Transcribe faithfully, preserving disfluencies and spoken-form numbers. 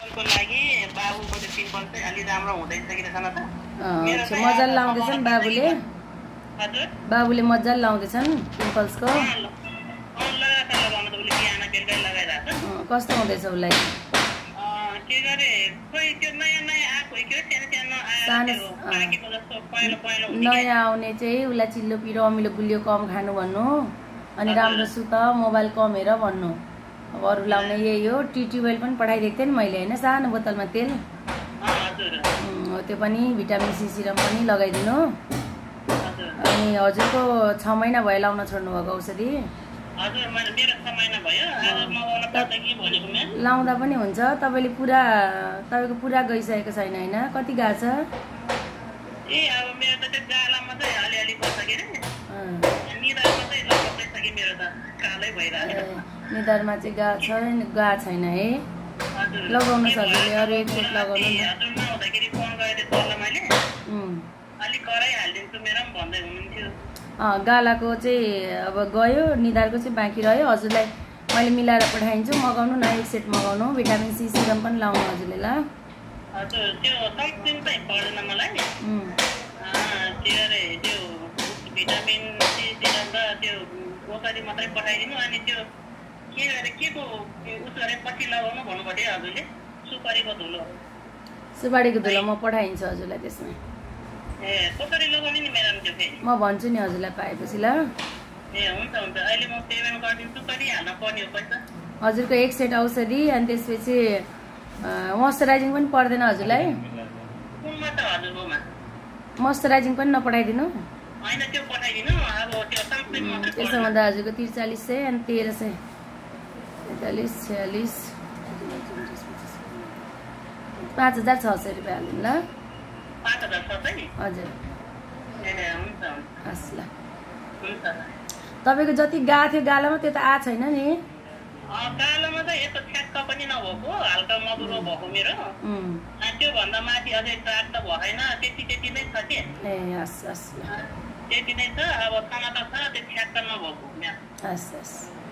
को लागि बाबुको चाहिँ पिम्पल चाहिँ अलि राम्रो हुँदैछ कि रहेछ न त मेरो चाहिँ मजाले लाउँदैछन् बाबुले हजुर बाबुले मजाले लाउँदैछन् पिम्पल्सको लगातार लगाउन त उसले बिहान बेलुकै लगाइरहेको कस्तो हुँदैछ उसलाई के गरे खोइ त्यो नयाँ नयाँ आएको के सानो सानो आएको जस्तो पहिलो पहिलो नयाँ आउने चाहिँ उसलाई चिल्लो पिरो अमिलो गुलियो कम खानु भन्नु अनि राम्रो सुत मोबाइल कम हेर भन्नु अब अरू लाउने यही हो टी ट्युबवेल पनि पठाइदिएको थिएँ नि मैले होइन सानो बोतलमा तेल हो त्यो पनि भिटामिन सी सिरम पनि लगाइदिनु अनि हजुरको छ महिना भयो लाउन छोड्नु भएको औषधि लाउँदा पनि हुन्छ तपाईँले पुरा तपाईँको पुरा गइसकेको छैन होइन कति गएको छ निधारमा चाहिँ गा छ गा छैन है लगाउनु सजिलो अरू एक सेट लगाउनु गालाको चाहिँ अब गयो निधारको चाहिँ बाँकी रह्यो हजुरलाई मैले मिलाएर पठाइदिन्छु मगाउनु न एक सेट मगाउनु भिटामिन सी सिरम पनि लाउनु हजुरले ल मात्रै पठाइदिनु अनि त्यो के गरे के को उस गरे पछि लगाउनु भन्नुभयो हजुरले सुपारीको धुलो सुपारीको धुलो म पठाइदिन्छु हजुरलाई त्यसमा ए कसरी लगाउने नि म्याडम त्यो फेरि म भन्छु नि हजुरलाई पाएपछि ल ए हुन्छ हुन्छ अहिले म पेमेन्ट गरिदिन्छु कति हाल्न पर्ने हो पैसा हजुरको एक सेट औषधि अनि त्यसपछि मोइस्चराइजिङ पनि पर्दैन हजुरलाई कुनमा त हजुरकोमा मोइस्चराइजिङ पनि नपठाइदिनु हैन त्यो पठाइदिनु अब त्यो सनस्क्रिन मात्र त्यसो भन्दा हजुरको त्रिचालीस सय अनि तेह्र सय पैँतालिस छयालिस पाँच हजार छ सय रुपियाँ हाल्नु ल पाँच हजार छ सय हजुर ए हुन्छ हस् ल हुन्छ तपाईँको जति गा थियो गालामा त्यो त आ छैन नि गालामा त यस्तो ठ्याक्क पनि नभएको हल्का मधुरो भएको मेरो त्यो भन्दा माथि अझै ट्राक त भएन त्यति त्यति नै छ कि ए हस् हस् त्यति नै छ अब टमाटर छ त्यो ठ्याक्क नभएको हस् हस्